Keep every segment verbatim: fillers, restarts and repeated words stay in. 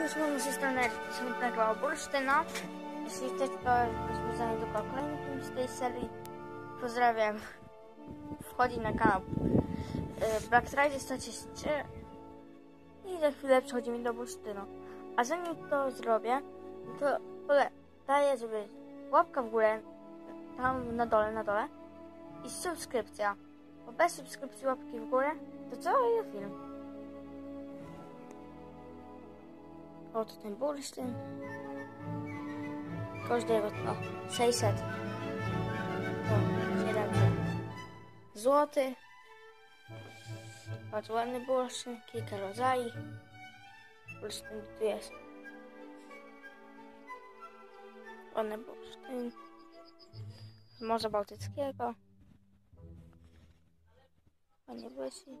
już mamy ze strony smutnego bursztyna. Jeśli chcecie, to rozwiązanie do kolejnym film z tej serii. Pozdrawiam. Wchodzi na kanał Black Friday sto trzydzieści trzy i za chwilę przechodzimy do bursztynu. A zanim to zrobię, to daję, żeby łapka w górę, tam na dole, na dole i subskrypcja. Bo bez subskrypcji łapki w górę to cały film. Oto ten bursztyn. Koszt jego to sześćset. To siedemset złotych. Bardzo ładny bursztyn, kilka rodzajów. Bursztyn tu jest. Ładny bursztyn z Morza Bałtyckiego. Ładnie błyszczy.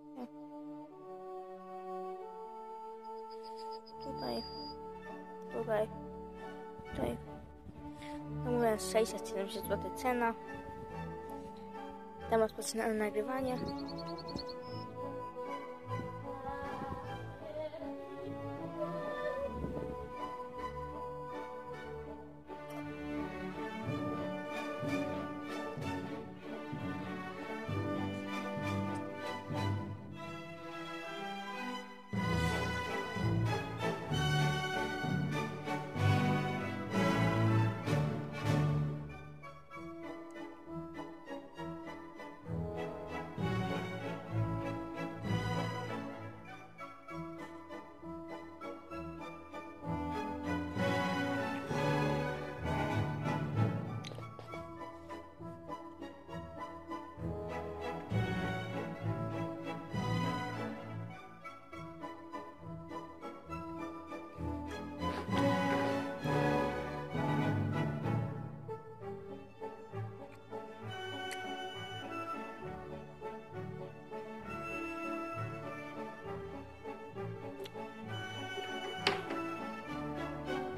Tutaj, tutaj, tutaj. No mówię, sześćset siedemdziesiąt złotych cena. Tam rozpoczynamy nagrywanie.